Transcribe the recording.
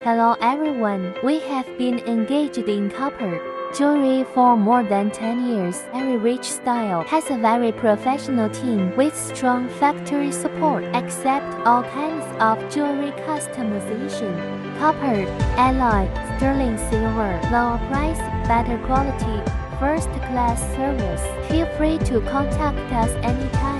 Hello everyone, we have been engaged in copper jewelry for more than 10 years. Every rich style has a very professional team with strong factory support. Accept all kinds of jewelry customization. Copper, alloy, sterling silver, lower price, better quality, first class service. Feel free to contact us anytime.